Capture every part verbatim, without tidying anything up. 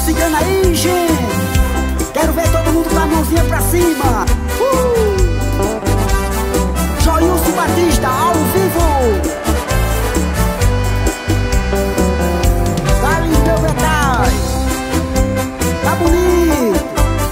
cigana aí, gente. Quero ver todo mundo com a mãozinha pra cima. uh! Joilson Batista, ao vivo. Dali, meu Betai. Tá bonito.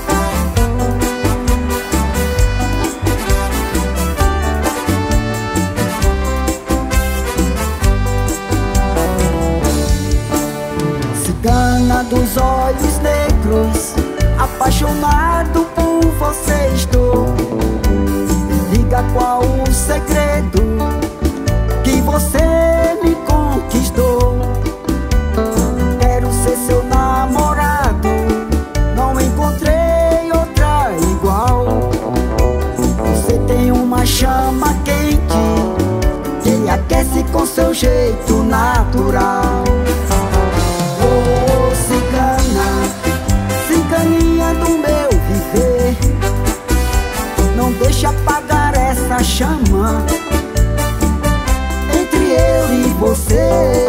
Cigana dos olhos negros, apaixonado por você estou. Diga qual o segredo que você me conquistou. Quero ser seu namorado, não encontrei outra igual. Você tem uma chama quente que aquece com seu jeito natural. Oh, cigana, ciganinha do meu viver, não deixa apagar essa chama entre eu e você.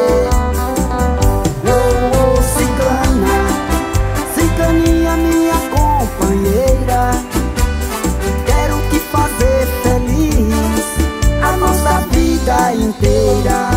Oh, cigana, ciganinha minha companheira, quero te fazer feliz a nossa vida inteira.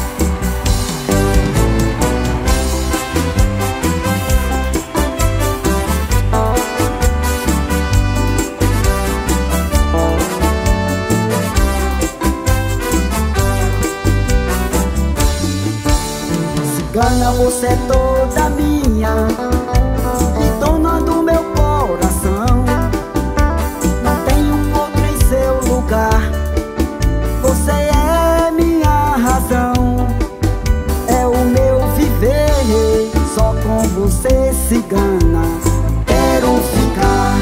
Cigana, você é toda minha e dona do meu coração. Não tenho outro em seu lugar, você é minha razão. É o meu viver, só com você, cigana, quero ficar.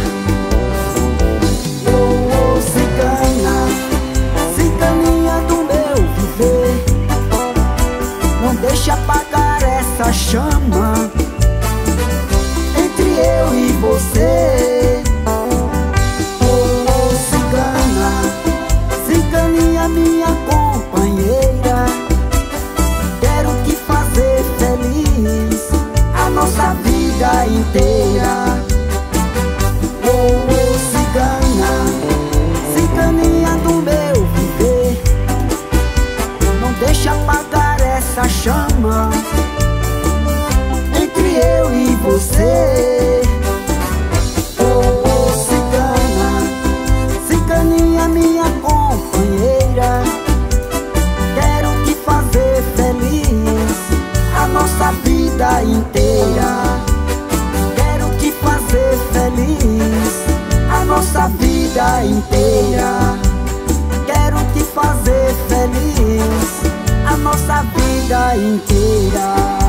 Oh, oh, cigana, ciganinha do meu viver, não deixa apagar essa chama entre eu e você. Oh, oh, cigana, ciganinha minha companheira, quero te fazer feliz a nossa vida inteira. Oh, oh, cigana, ciganinha do meu viver, não deixa apagar essa chama entre eu e você. Oh, oh, cigana, ciganinha minha companheira, quero te fazer feliz a nossa vida inteira. Quero te fazer feliz a nossa vida inteira. Quero te fazer feliz a nossa vida inteira.